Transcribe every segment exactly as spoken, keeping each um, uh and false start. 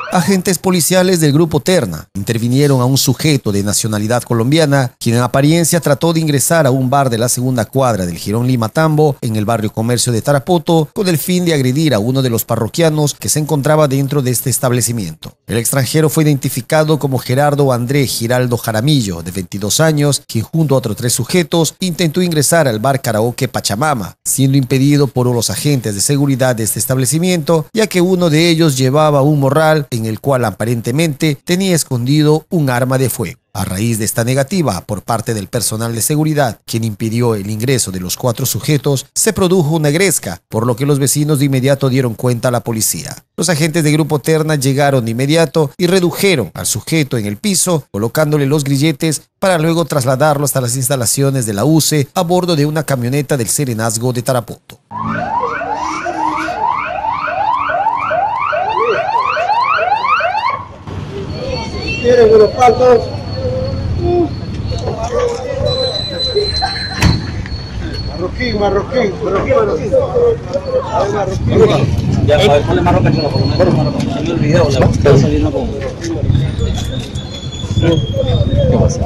Agentes policiales del Grupo Terna intervinieron a un sujeto de nacionalidad colombiana, quien en apariencia trató de ingresar a un bar de la segunda cuadra del Jirón Lima Tambo, en el barrio Comercio de Tarapoto, con el fin de agredir a uno de los parroquianos que se encontraba dentro de este establecimiento. El extranjero fue identificado como Gerardo André Giraldo Jaramillo, de veintidós años, quien junto a otros tres sujetos intentó ingresar al bar karaoke Pachamama, siendo impedido por los agentes de seguridad de este establecimiento, ya que uno de ellos llevaba un morral en el cual aparentemente tenía escondido un arma de fuego. A raíz de esta negativa por parte del personal de seguridad, quien impidió el ingreso de los cuatro sujetos, se produjo una gresca, por lo que los vecinos de inmediato dieron cuenta a la policía. Los agentes de Grupo Terna llegaron de inmediato y redujeron al sujeto en el piso, colocándole los grilletes para luego trasladarlo hasta las instalaciones de la U C E a bordo de una camioneta del Serenazgo de Tarapoto. ¿Quieren unos paltos? Marroquín, marroquín, marroquín, marroquín. Marroquín. Ya, a ver, ponle marroquín, por lo menos. Se me olvidó, la está saliendo con... ¿Qué pasa?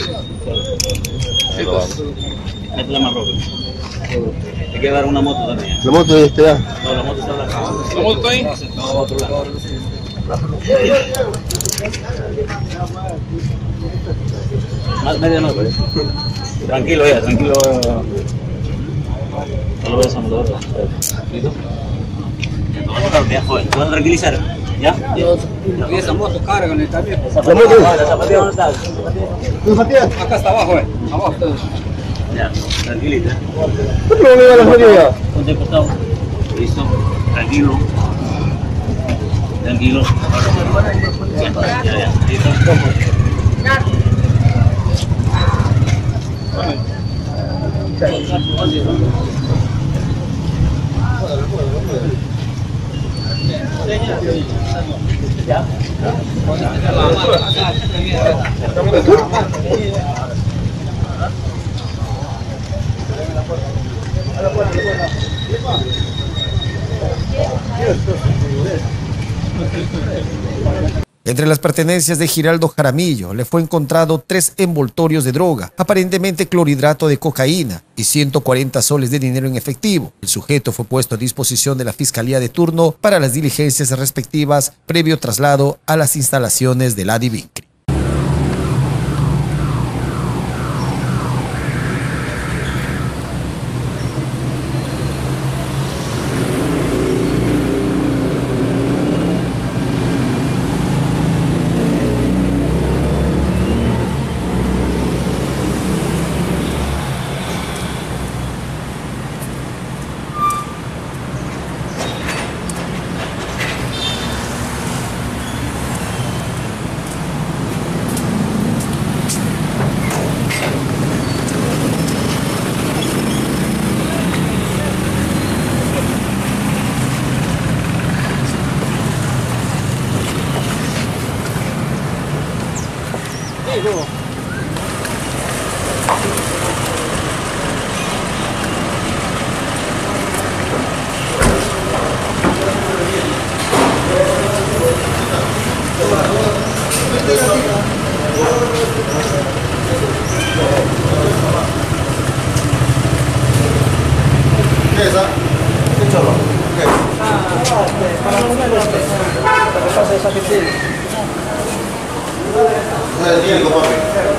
Esta es la marroquín. Hay que llevar una moto también. La moto de este ya. No, la moto está acá. ¿La moto está ahí? No, a otro lado. Más media no, pues. Tranquilo ya, tranquilo. No lo ves a lo otro. ¿Listo? Ya, joven, ¿te vas a tranquilizar? ¿Ya? Y esa moto cargan el camión. ¿La moto? ¿La zapatilla dónde está? ¿La zapatilla? Acá está abajo, eh. Abajo está. Ya, tranquilita. ¿Por qué no me iba a la zapatilla? Ponte costado. Listo, tranquilo. Tranquilo. Ya, ya, ya. Listo. ¿Ya? Entre las pertenencias de Giraldo Jaramillo le fue encontrado tres envoltorios de droga, aparentemente clorhidrato de cocaína y ciento cuarenta soles de dinero en efectivo. El sujeto fue puesto a disposición de la Fiscalía de turno para las diligencias respectivas previo traslado a las instalaciones del ADIVINCRI. ¿Qué es esa? ¿Qué chorro? ¿Qué es? Para una de las que pasa esa que tiene. No es el papi.